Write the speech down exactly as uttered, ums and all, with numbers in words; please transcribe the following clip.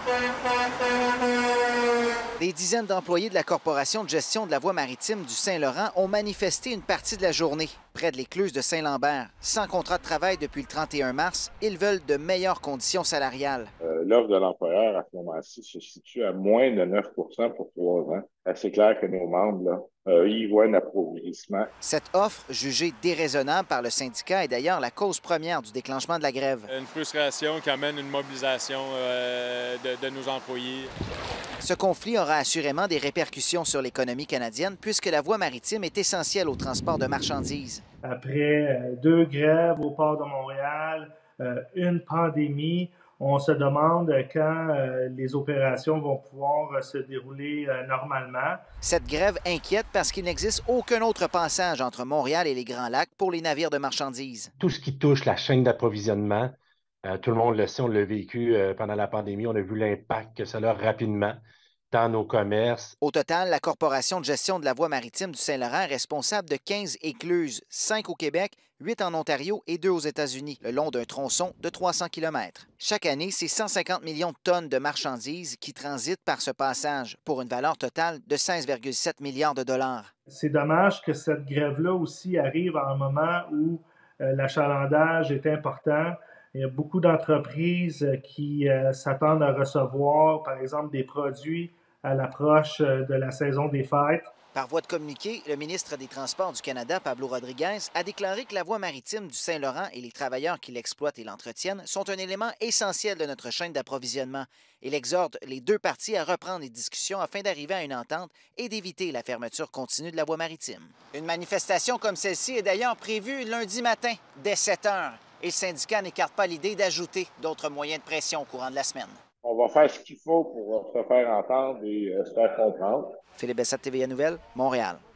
Des dizaines d'employés de la Corporation de gestion de la voie maritime du Saint-Laurent ont manifesté une partie de la journée près de l'écluse de Saint-Lambert. Sans contrat de travail depuis le trente et un mars, ils veulent de meilleures conditions salariales. Euh, L'offre de l'employeur à ce moment-ci se situe à moins de neuf pour cent pour trois ans. C'est clair que nos membres, là, euh, y voient un appauvrissement. Cette offre, jugée déraisonnable par le syndicat, est d'ailleurs la cause première du déclenchement de la grève. Une frustration qui amène une mobilisation euh, de, de nos employés. Ce conflit aura assurément des répercussions sur l'économie canadienne puisque la voie maritime est essentielle au transport de marchandises. Après deux grèves au port de Montréal, une pandémie, on se demande quand les opérations vont pouvoir se dérouler normalement. Cette grève inquiète parce qu'il n'existe aucun autre passage entre Montréal et les Grands Lacs pour les navires de marchandises. Tout ce qui touche la chaîne d'approvisionnement, euh, tout le monde le sait, on l'a vécu euh, pendant la pandémie, on a vu l'impact que ça a rapidement dans nos commerces. Au total, la Corporation de gestion de la voie maritime du Saint-Laurent est responsable de quinze écluses, cinq au Québec, huit en Ontario et deux aux États-Unis, le long d'un tronçon de trois cents kilomètres. Chaque année, c'est cent cinquante millions de tonnes de marchandises qui transitent par ce passage, pour une valeur totale de seize virgule sept milliards de dollars. C'est dommage que cette grève-là aussi arrive à un moment où euh, l'achalandage est important. Il y a beaucoup d'entreprises qui euh, s'attendent à recevoir, par exemple, des produits à l'approche de la saison des fêtes. Par voie de communiqué, le ministre des Transports du Canada, Pablo Rodriguez, a déclaré que la voie maritime du Saint-Laurent et les travailleurs qui l'exploitent et l'entretiennent sont un élément essentiel de notre chaîne d'approvisionnement. Il exhorte les deux parties à reprendre les discussions afin d'arriver à une entente et d'éviter la fermeture continue de la voie maritime. Une manifestation comme celle-ci est d'ailleurs prévue lundi matin, dès sept heures. Et le syndicat n'écarte pas l'idée d'ajouter d'autres moyens de pression au courant de la semaine. On va faire ce qu'il faut pour se faire entendre et se faire comprendre. Philippe Bessette, T V A Nouvelles, Montréal.